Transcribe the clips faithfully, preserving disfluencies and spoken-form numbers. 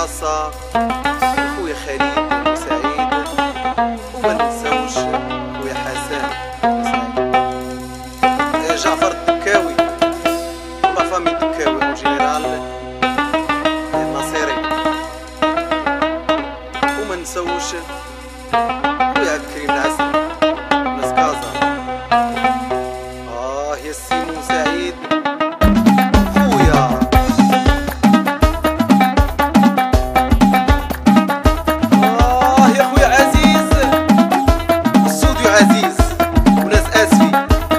خاصة خويا خالد وسعيد، وما ننساوش خويا حسن وسعيد، جعفر الدكاوي ولا فامي الدكاوي وجنرال الناصري، وما ننساوش خويا عبد الكريم العسل ناس كازا. اه يا سيمو سعيد خويا. اه يا خويا عزيز الصوديو عزيز وناس اسفي.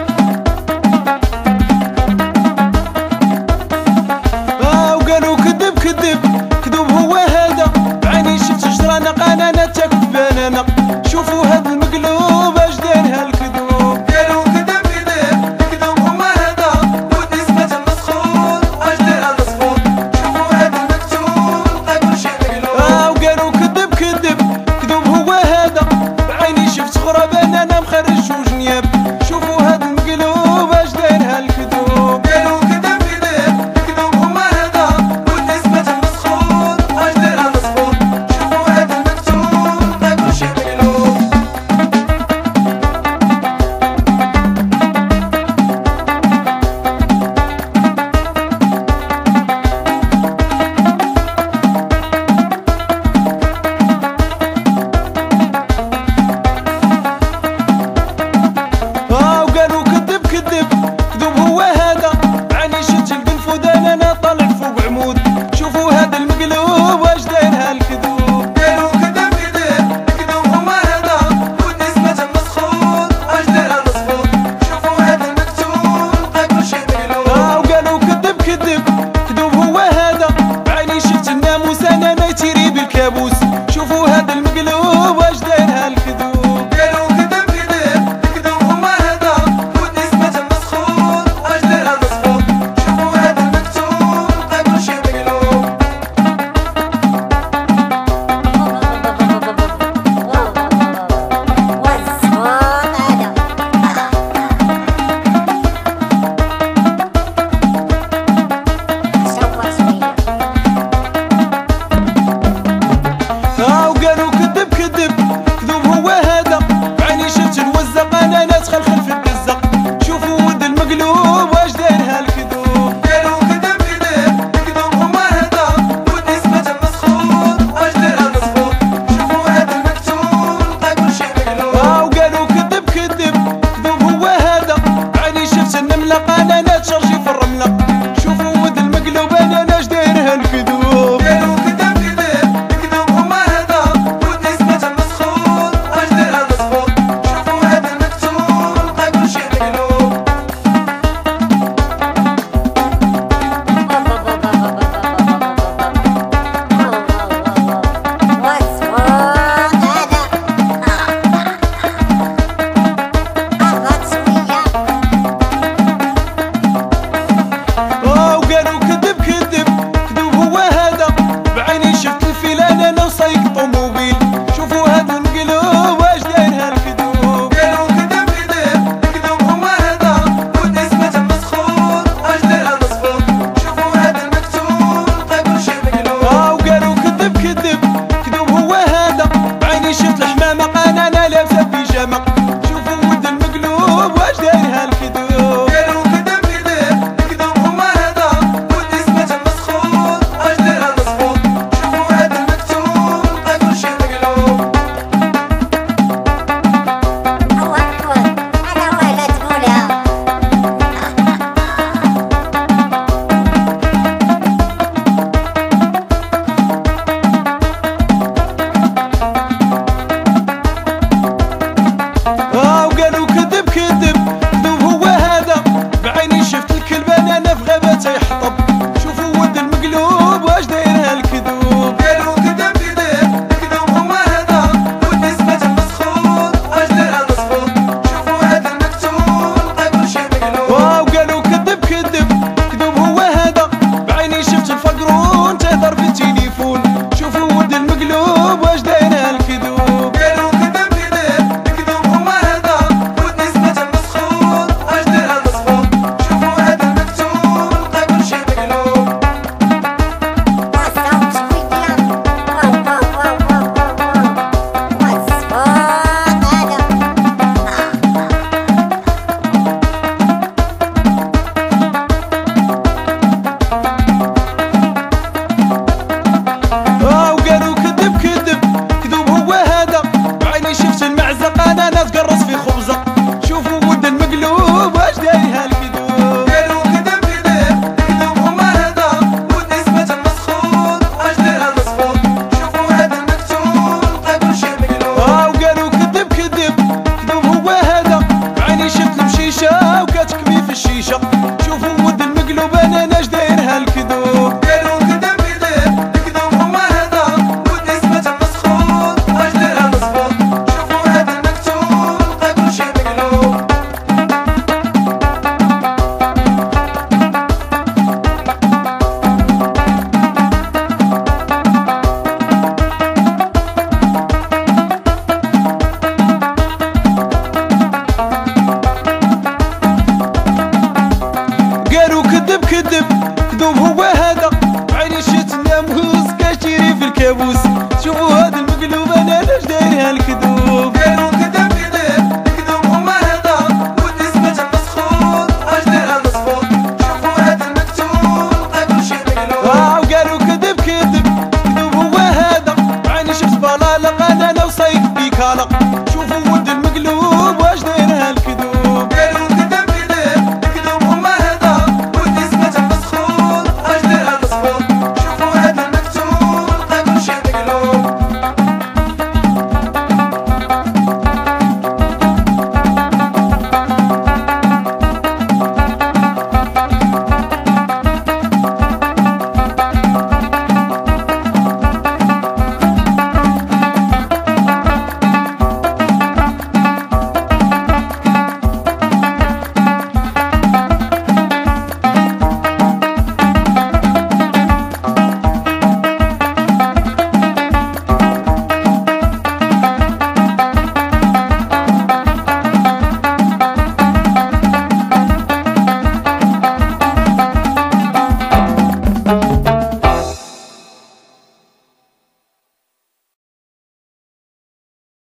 اه وقالوا كذب كذب كذوب هو هذا، بعيني شفت شجرانة قنانة تاكل بنانة، شوفوا هاد المقلوب اش دارها الكذوب. قالوا كذب كذب كذوب هو هذا، ونسبة المسخون اش دارها المسخون، شوفوا هاد المكتوب لقى كل شي مقلوب. اه وقالوا كذب كذب كذوب هو هذا، بعيني شفت غربان انا مخرج وجنياب، شوفوا هاد المقلوب اش دارها الكذوب. قالوا كذب كذب كذوب هو هذا، ونسبة المسخون اش دارها المسخون، شوفوا هاد المكتوب لقى كل شي مقلوب. اه وقالوا كذب كذب كذوب هو هذا، بعيني شفت القنفذان انا طالع فوق عمود، شوفوا هذا المقلوب اش دارها الكذوب. قالوا كذب كذب كذوب هو هذا، ونسبة المسخون اش دارها المسخون، شوفوا هذا المكتوب لقى كل شي مقلوب. اه وقالوا كذب كذب كذوب هو هذا، بعيني شفت الناموس انا نيتيري بالكابوس، شوفوا هذا المقلوب اش دارها الكذوب. قالوا كذب كذب كذوب هو هذا، ونسبة المسخون اش دارها المسخون، شوفوا هذا المكتوب لقى كل شي مقلوب. اه وقالوا كذب كذب كذوب هو هذا، بعيني شفت الوزق انا نتخلخل في الدزق، شوفوا ود المقلوب اش دارها الكذوب. قالوا كذب كذب كذوب هو هذا، ونسبة المسخون اش دارها المسخون، شوفوا هذا المكتوب لقى كل شي مقلوب. اه وقالوا كذب كذب كذوب هو هذا، بعيني شفت النملة قنانة تشرجي في الرملة، شوفوا ود المقلوب انا اش دارها الكذوب. قالوا كذب كذب كذوب هو هذا، ونسبة المسخون اش دارها المسخون، شوفوا هذا المكتوب لقى كل شي مقلوب. اه وقالوا كذب كذب كذوب هو هذا، بعيني شفت الفيلان انا وسايق طوموبيل، شوفوا هذا المقلوب اش دارها الكذوب. قالوا كذب كذب كذوب هو هذا، ونسبة المسخون اش دارها المسخون، شوفوا هذا المكتوب لقى كل شي مقلوب. اه وقالوا كذب كذب كذوب هو هذا، بعيني شفت الحمامة قنانة لابسة بيجامة، شوفوا ود المقلوب اش دارها الكذوب. قالوا كذب كذب كذوب هو هذا، ونسبة المسخون اش دارها المسخون، شوفوا هذا المكتوب لقى كل شي مقلوب. الله أكبر، أنا ولا تقولها. اه وقالوا كذب كذب كذوب هو هذا، بعيني شفت الكلبان انا في غابته يحطب، شوفوا ود المقلوب واش دايرها الكذوب. قالوا كذب كذب كذوب هو هذا، ونسبة المسخون اش دارها المسخون، شوفوا هذا المكتوب لقى كل شي مقلوب. اه وقالوا كذب كذب كذوب هو هذا، بعيني شفت الفقرون تهدر في